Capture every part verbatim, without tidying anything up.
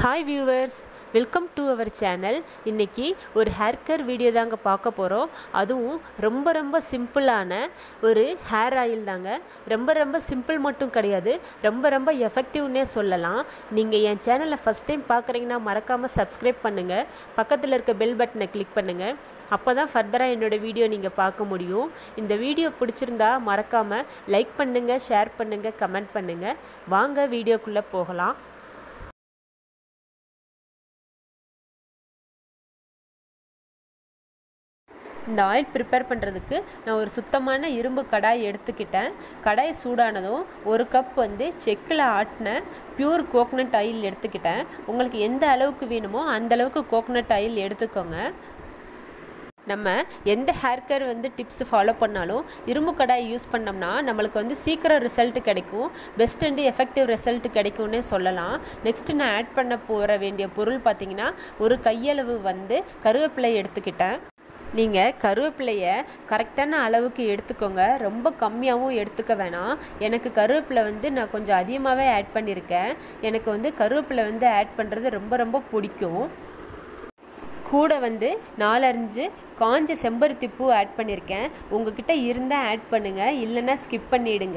Hi viewers, welcome to our channel. இன்னைக்கு ஒரு hair care video தாங்க பார்க்க போறோம். அதுவும் ரொம்ப ரொம்ப சிம்பிளான ஒரு ஹேர் ஆயில் தாங்க. ரொம்ப ரொம்ப சிம்பிள் மட்டும் கிடையாது, ரொம்ப ரொம்ப எஃபெக்டிவ்னே சொல்லலாம். நீங்க என் சேனலை ஃபர்ஸ்ட் டைம் பார்க்கறீங்கன்னா மறக்காம Subscribe பண்ணுங்க. பக்கத்துல இருக்க பெல் பட்டனை கிளிக் பண்ணுங்க. அப்பதான் ஃபர்தரா என்னோட வீடியோ நீங்க பார்க்க முடியும். இந்த வீடியோ பிடிச்சிருந்தா மறக்காம லைக் பண்ணுங்க, ஷேர் பண்ணுங்க, கமெண்ட் பண்ணுங்க. வாங்க வீடியோக்குள்ள போகலாம். இந்த ஆயில் ப்ரிப்பேர் பண்ணுறதுக்கு நான் ஒரு சுத்தமான இரும்பு கடாய் எடுத்துக்கிட்டேன். கடாய் சூடானதும் ஒரு கப் வந்து செக்கில் ஆட்டின பியூர் கோகனட் ஆயில் எடுத்துக்கிட்டேன். உங்களுக்கு எந்த அளவுக்கு வேணுமோ அந்த அளவுக்கு கோகனட் ஆயில் எடுத்துக்கோங்க. நம்ம எந்த ஹேர் கேர் வந்து டிப்ஸ் ஃபாலோ பண்ணாலும் இரும்பு கடாய் யூஸ் பண்ணோம்னா நம்மளுக்கு வந்து சீக்கிரம் ரிசல்ட் கிடைக்கும், பெஸ்ட் அண்ட் எஃபெக்டிவ் ரிசல்ட் கிடைக்கும்னே சொல்லலாம். நெக்ஸ்ட்டு நான் ஆட் பண்ண போகிற வேண்டிய பொருள் பார்த்திங்கன்னா ஒரு கையளவு வந்து கருவேப்பிலை எடுத்துக்கிட்டேன். நீங்கள் கருவேப்பிலையை கரெக்டான அளவுக்கு எடுத்துக்கோங்க, ரொம்ப கம்மியாகவும் எடுத்துக்க வேணாம். எனக்கு கருவேப்பிலை வந்து நான் கொஞ்சம் அதிகமாகவே ஆட் பண்ணியிருக்கேன். எனக்கு வந்து கருவேப்பிலை வந்து ஆட் பண்ணுறது ரொம்ப ரொம்ப பிடிக்கும். கூட வந்து நாலஞ்சு காஞ்ச செம்பருத்தி பூ ஆட் பண்ணியிருக்கேன். உங்ககிட்ட இருந்தால் ஆட் பண்ணுங்கள், இல்லைன்னா ஸ்கிப் பண்ணிவிடுங்க.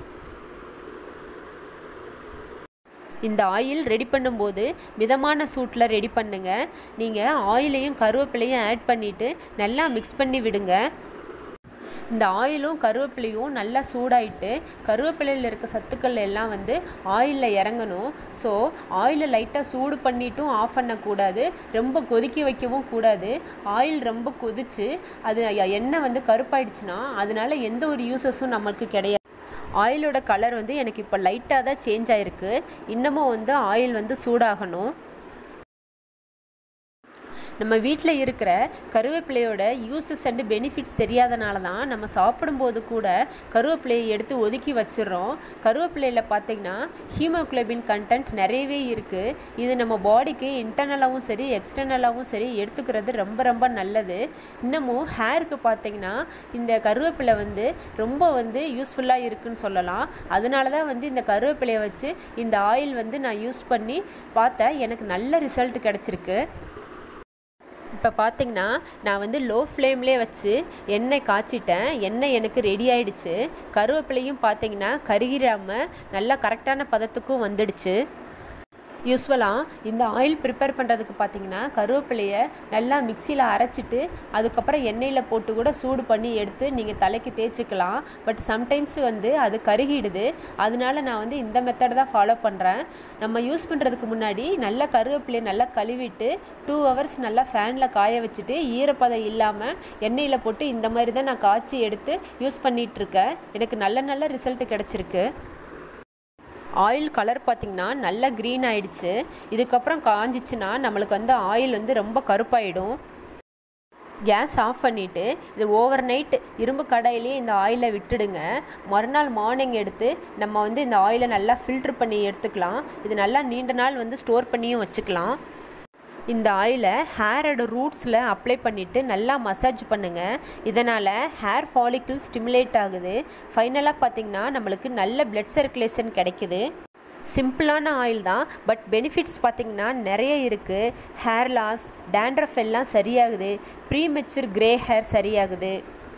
இந்த ஆயில் ரெடி பண்ணும்போது மிதமான சூட்டில் ரெடி பண்ணுங்க. நீங்கள் ஆயிலையும் கருவேப்பிலையும் ஆட் பண்ணிவிட்டு நல்லா மிக்ஸ் பண்ணி விடுங்க. இந்த ஆயிலும் கருவேப்பிலையும் நல்லா சூடாயிட்டு கருவேப்பிலையில் இருக்க சத்துக்கள் எல்லாம் வந்து ஆயிலில் இறங்கணும். ஸோ ஆயிலை லைட்டாக சூடு பண்ணிட்டும் ஆஃப் பண்ணக்கூடாது, ரொம்ப கொதிக்க வைக்கவும் கூடாது. ஆயில் ரொம்ப கொதிச்சு அது எண்ணெய் வந்து கருப்பாயிடுச்சுன்னா அதனால எந்த ஒரு யூசஸும் நமக்கு கிடையாது. ஆயிலோட கலர் வந்து எனக்கு இப்போ லைட்டாக தான் சேஞ்ச் ஆகிருக்கு. இன்னமும் வந்து ஆயில் வந்து சூடாகணும். நம்ம வீட்டில் இருக்கிற கருவேப்பிலையோட யூசஸ் அண்ட் பெனிஃபிட்ஸ் தெரியாதனால தான் நம்ம சாப்பிடும்போது கூட கருவேப்பிலையை எடுத்து ஒதுக்கி வச்சிடறோம். கருவேப்பிலையில் பார்த்திங்கன்னா ஹீமோகுளோபின் கண்டென்ட் நிறையவே இருக்குது. இது நம்ம பாடிக்கு இன்டர்னலாகவும் சரி எக்ஸ்டர்னலாகவும் சரி எடுத்துக்கிறது ரொம்ப ரொம்ப நல்லது. இன்னமும் ஹேருக்கு பார்த்திங்கன்னா இந்த கருவேப்பிலை வந்து ரொம்ப வந்து யூஸ்ஃபுல்லாக இருக்குதுன்னு சொல்லலாம். அதனால தான் வந்து இந்த கருவேப்பிலையை வச்சு இந்த ஆயில் வந்து நான் யூஸ் பண்ணி பார்த்தேன், எனக்கு நல்ல ரிசல்ட் கிடச்சிருக்கு. இப்போ பார்த்திங்கன்னா நான் வந்து லோ ஃப்ளேம்லேயே வச்சு எண்ணெய் காய்ச்சிட்டேன். எண்ணெய் எனக்கு ரெடி ஆகிடுச்சு. கருவேப்பிலையும் பார்த்திங்கன்னா கருகிராமல் நல்லா கரெக்டான பதத்துக்கும் வந்துடுச்சு. யூஸ்வலாக இந்த ஆயில் ப்ரிப்பேர் பண்ணுறதுக்கு பார்த்திங்கன்னா கருவேப்பிலையை நல்லா மிக்சியில் அரைச்சிட்டு அதுக்கப்புறம் எண்ணெயில் போட்டு கூட சூடு பண்ணி எடுத்து நீங்கள் தலைக்கு தேய்ச்சிக்கலாம். பட் சம்டைம்ஸ் வந்து அது கருகிடுது. அதனால நான் வந்து இந்த மெத்தட் தான் ஃபாலோ பண்ணுறேன். நம்ம யூஸ் பண்ணுறதுக்கு முன்னாடி நல்லா கருவேப்பிலையை நல்லா கழுவிட்டு டூ ஹவர்ஸ் நல்லா ஃபேனில் காய வச்சுட்டு ஈரப்பதம் இல்லாமல் எண்ணெயில் போட்டு இந்த மாதிரி தான் நான் காய்ச்சி எடுத்து யூஸ் பண்ணிகிட்ருக்கேன். எனக்கு நல்ல நல்ல ரிசல்ட் கிடச்சிருக்கு. ஆயில் கலர் பார்த்திங்கன்னா நல்லா க்ரீன் ஆகிடுச்சு. இதுக்கப்புறம் காஞ்சிச்சுன்னா நம்மளுக்கு வந்து ஆயில் வந்து ரொம்ப கருப்பாயிடும். கேஸ் ஆஃப் பண்ணிவிட்டு இது ஓவர் நைட் இரும்பு கடாயிலே இந்த ஆயிலை விட்டுடுங்க. மறுநாள் மார்னிங் எடுத்து நம்ம வந்து இந்த ஆயிலை நல்லா ஃபில்ட்ரு பண்ணி எடுத்துக்கலாம். இது நல்லா நீண்ட நாள் வந்து ஸ்டோர் பண்ணியும் வச்சுக்கலாம். இந்த ஆயிலை ஹேரோட ரூட்ஸில் அப்ளை பண்ணிவிட்டு நல்லா மசாஜ் பண்ணுங்கள். இதனால் ஹேர் ஃபாலிக்கிள் ஸ்டிமுலேட் ஆகுது. ஃபைனலாக பார்த்திங்கன்னா நம்மளுக்கு நல்ல பிளட் சர்க்குலேஷன் கிடைக்குது. சிம்பிளான ஆயில் தான், பட் பெனிஃபிட்ஸ் பார்த்திங்கன்னா நிறைய இருக்குது. ஹேர் லாஸ், டேண்ட்ரஃப் எல்லாம் சரியாகுது. ப்ரீமெச்சூர் கிரே ஹேர் சரியாகுது.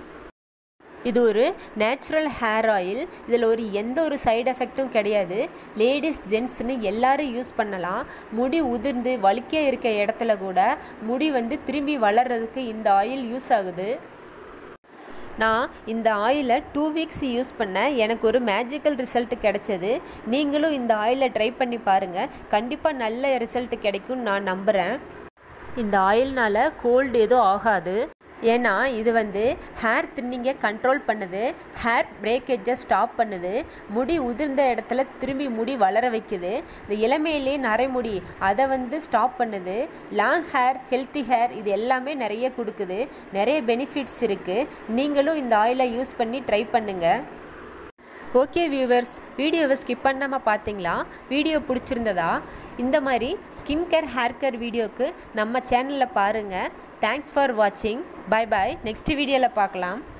இது ஒரு நேச்சுரல் ஹேர் ஆயில். இதில் ஒரு எந்த ஒரு சைடு எஃபெக்ட்டும் கிடையாது. லேடிஸ் ஜென்ட்ஸ்னு எல்லாரும் யூஸ் பண்ணலாம். முடி உதிர்ந்து வலிக்க இருக்க இடத்துல கூட முடி வந்து திரும்பி வளர்கிறதுக்கு இந்த ஆயில் யூஸ் ஆகுது. நான் இந்த ஆயிலை டூ வீக்ஸ் யூஸ் பண்ணேன், எனக்கு ஒரு மேஜிக்கல் ரிசல்ட் கிடைச்சது. நீங்களும் இந்த ஆயிலை ட்ரை பண்ணி பாருங்கள், கண்டிப்பாக நல்ல ரிசல்ட் கிடைக்கும்னு நான் நம்புகிறேன். இந்த ஆயில்னால் கோல்டு எதுவும் ஆகாது. ஏன்னா இது வந்து ஹேர் தின்னிங்கை கண்ட்ரோல் பண்ணுது, ஹேர் பிரேக்கேஜை ஸ்டாப் பண்ணுது, முடி உதிர்ந்த இடத்துல திரும்பி முடி வளர வைக்குது. இந்த இளமையிலே நரைமுடி அதை வந்து ஸ்டாப் பண்ணுது. லாங் ஹேர், ஹெல்த்தி ஹேர் இது எல்லாமே நிறைய கொடுக்குது. நிறைய பெனிஃபிட்ஸ் இருக்குது. நீங்களும் இந்த ஆயிலை யூஸ் பண்ணி ட்ரை பண்ணுங்கள். ஓகே வியூவர்ஸ், வீடியோவை ஸ்கிப் பண்ணாமல் பார்த்தீங்களா? வீடியோ பிடிச்சிருந்ததா? இந்த மாதிரி ஸ்கின் கேர் ஹேர் கேர் வீடியோக்கு நம்ம சேனலில் பாருங்கள். தேங்க்ஸ் ஃபார் வாட்சிங். Bye bye. நெக்ஸ்ட் வீடியோவில் பார்க்கலாம்.